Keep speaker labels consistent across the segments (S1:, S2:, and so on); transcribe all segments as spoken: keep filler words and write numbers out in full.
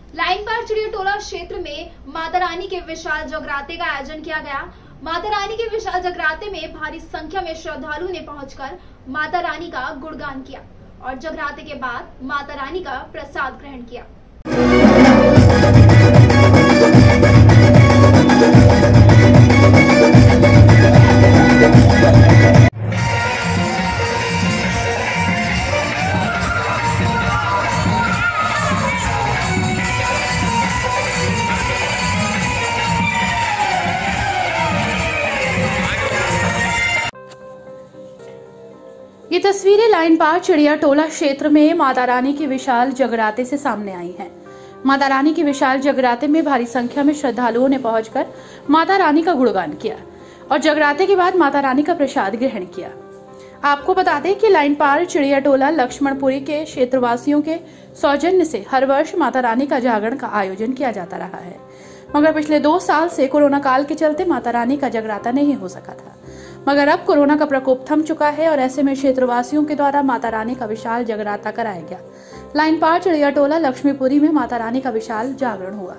S1: Line पार चिड़ियाटोला क्षेत्र में माता रानी के विशाल जगराते का आयोजन किया गया। माता रानी के विशाल जगराते में भारी संख्या में श्रद्धालुओं ने पहुंचकर माता रानी का गुणगान किया और जगराते के बाद माता रानी का प्रसाद ग्रहण किया।
S2: ये तस्वीरें लाइन पार चिड़ियाटोला क्षेत्र में माता रानी के विशाल जगराते से सामने आई हैं। माता रानी के विशाल जगराते में भारी संख्या में श्रद्धालुओं ने पहुंचकर माता रानी का गुणगान किया और जगराते के बाद माता रानी का प्रसाद ग्रहण किया। आपको बता दें कि लाइन पार चिड़ियाटोला लक्ष्मणपुरी के क्षेत्रवासियों के सौजन्य से हर वर्ष माता रानी का जागरण का आयोजन किया जाता रहा है, मगर पिछले दो साल से कोरोना काल के चलते माता रानी का जगराता नहीं हो सका था। मगर अब कोरोना का प्रकोप थम चुका है और ऐसे में क्षेत्रवासियों के द्वारा माता रानी का विशाल जगराता कराया गया। लाइन पार चिड़ियाटोला लक्ष्मीपुरी में माता रानी का विशाल जागरण हुआ।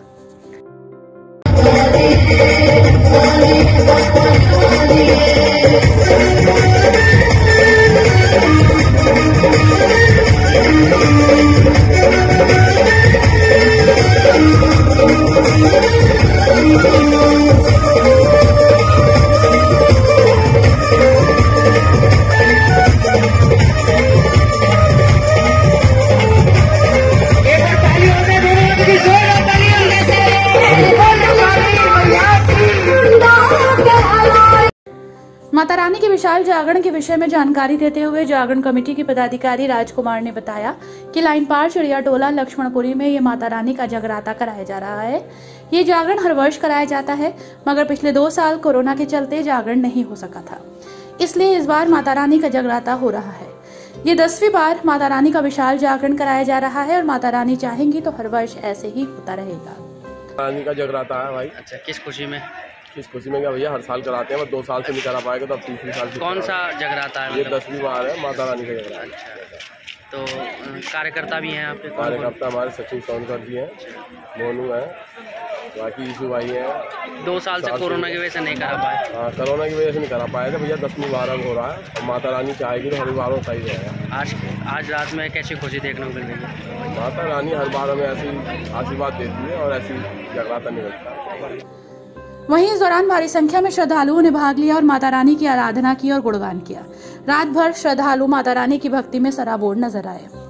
S2: माता रानी के विशाल जागरण के विषय में जानकारी देते हुए जागरण कमेटी के पदाधिकारी राजकुमार ने बताया कि लाइन पार चिड़ियाटोला लक्ष्मणपुरी में ये माता रानी का जगराता कराया जा रहा है। ये जागरण हर वर्ष कराया जाता है, मगर पिछले दो साल कोरोना के चलते जागरण नहीं हो सका था, इसलिए इस बार माता रानी का जगराता हो रहा है। ये दसवीं बार माता रानी का विशाल जागरण कराया जा रहा है और माता रानी चाहेंगी तो हर वर्ष ऐसे ही होता रहेगा।
S3: रानी का जगराता है भाई।
S4: अच्छा, किस खुशी में?
S3: किस खुशी में क्या भैया, हर साल कराते हैं, बस दो साल से नहीं करा पाएगा तो अब तीसरी साल से।
S4: कौन सा जगराता है?
S3: ये दसवीं बार है माता रानी का जगराता।
S4: अच्छा, तो कार्यकर्ता भी हैं आपके?
S3: कार्यकर्ता हमारे सचिन सोनकर जी हैं, मोनू है, बाकी यीशु भाई है।
S4: दो साल से कोरोना की वजह से नहीं करा पाए?
S3: हाँ, कोरोना की वजह से नहीं करा पाएगा भैया, दसवीं बार अब हो रहा है और माता रानी चाहेगी तो हर बार होता ही रहेगा।
S4: आज आज रात में कैसी खुशी देखने को मिल रही है?
S3: माता रानी हर बार हमें ऐसी आशीर्वाद देती है और ऐसी जगराता नहीं होता।
S2: वहीं इस दौरान भारी संख्या में श्रद्धालुओं ने भाग लिया और माता रानी की आराधना की और गुणगान किया। रात भर श्रद्धालु माता रानी की भक्ति में सराबोर नजर आए।